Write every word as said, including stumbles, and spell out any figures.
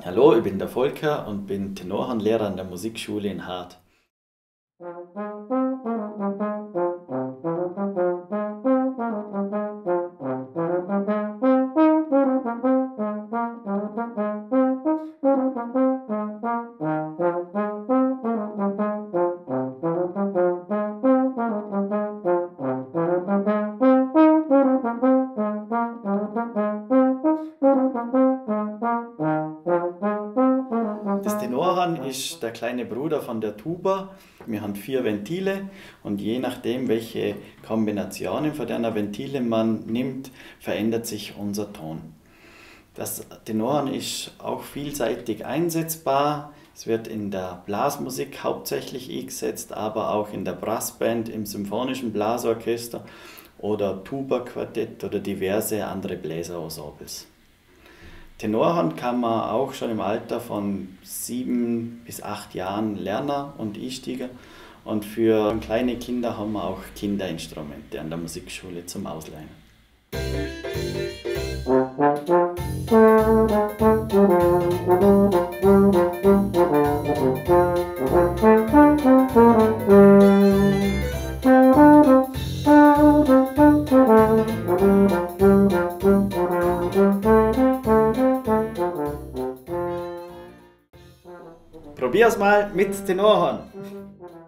Hallo, ich bin der Volker und bin Tenorhornlehrer an der Musikschule in Hart. Das Tenorhorn ist der kleine Bruder von der Tuba. Wir haben vier Ventile und je nachdem, welche Kombinationen von den Ventile man nimmt, verändert sich unser Ton. Das Tenorhorn ist auch vielseitig einsetzbar. Es wird in der Blasmusik hauptsächlich eingesetzt, aber auch in der Brassband, im symphonischen Blasorchester oder Tuba-Quartett oder diverse andere Bläserensembles. Tenorhorn kann man auch schon im Alter von sieben bis acht Jahren lernen und einsteigen. Und für kleine Kinder haben wir auch Kinderinstrumente an der Musikschule zum Ausleihen. Probier's mal mit Tenorhorn!